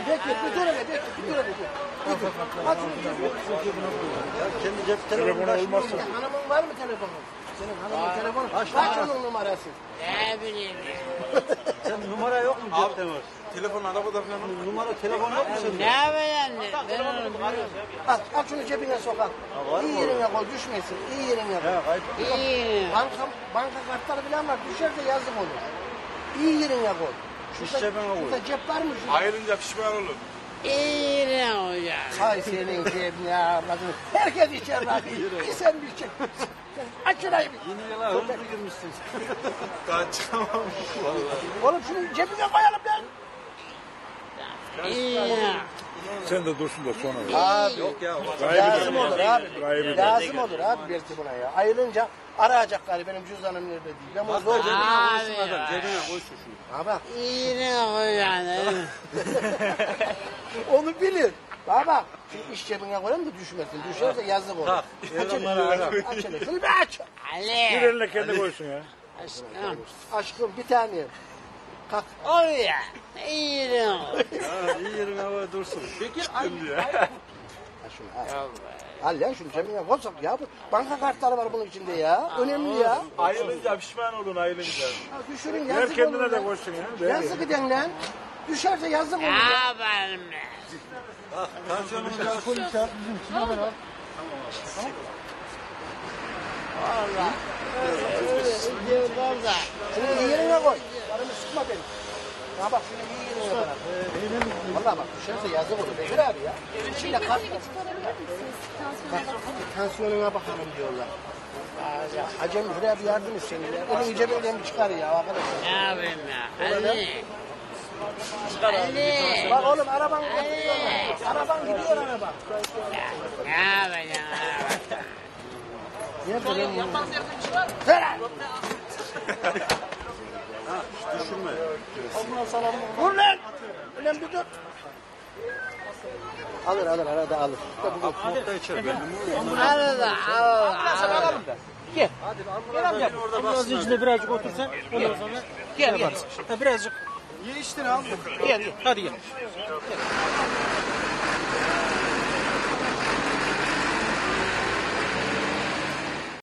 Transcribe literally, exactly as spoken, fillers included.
bekle, bir dur hele, bekle, bir dur hele. Bir dur. Aç şunu cebine. Kendi cep telefonu olmazsa. Hanımın var mı telefonun? Senin hanımın telefonu. Kaç onun numarası? Ne bileyim. Sen numara yok mu cepte var? Telefon arabada falan. Numara telefon yok mu senin? Ne yapayım? Ben onu Al, al şunu cebine sok al. İyi yerine koy, düşmesin. İyi yerine koy. He, kayıt. İyi. Banka, banka kartları falan var, düşerse yazık olur. İyi yerine koy. İş cebine koy. Şurada cep var mı? Şurada? Ayrılınca pişman olur. İyi ne hocam? Hay senin cebine avradını. Herkes içer abi. Bir sen bir çek. Aç şurayı bir. Yine yıla hızlı girmişsin. Daha çıkamam. Oğlum şunu cebine koyalım lan. İyi. Sen de dursun da sonra. Abi Yok ya. lazım olur abi. Gayrı Lazım olur abi belki buna ya. Ayrılınca arayacaklar benim cüzdanım nerede diye. Ben bunu zor Cebine Abi koysun adam. ya. Cebine koy şu şunu. Ha bak İyi ne hocam? onu bilir. Bak bak şu iş cebine koyalım da düşmesin. Düşerse yazık olur. Tak. Aç hele. Aç hele. Şunu bir aç. Bir Ali. eline kendi koysun ya. Aşkım. Aşkım bir tane. Kalk. Oraya. İyi ne hocam? Ha, iyi yerin havaya dursun. Bekir al. Ha şunu al. Al ya şunu cebine koysak ya. Banka kartları var bunun içinde ya. Önemli ya. Ayrılınca pişman olun ayrılınca. Ha, düşürün Ver yazık olur kendine de lan. koysun ya. Ver ya. Yazık eden lan. Düşerse yazık Ne olur ya. yapalım ben? Tansiyonunu da Valla. Öyle diyorlar da. Şunu iyi yerine koy. Karımı sıkma beni. Ha bak şunu iyi yerine koy. Valla bak düşerse yazık olur. Bekir abi ya. İçinde kart var. Bak, tansiyonuna bakalım diyorlar. Ya, Acem şuraya bir yardım et seni ya. Elini cebinden bir çıkar ya arkadaşlar. Ne yapayım ya? Ali. Ali. Bak oğlum araban gidiyor. Araban gidiyor araba. Ne yapacağım? Niye böyle mi? Ver lan. düşürme. Vur lan. Ulan bir dur. Alır alır arada alır. Nokta içer benim. Arada al. Gel. Gel amca. Orada bassın. içinde birazcık otursan ondan sonra gel gel. Ha, birazcık. Ye içtin abi. Gel gel. Hadi gel.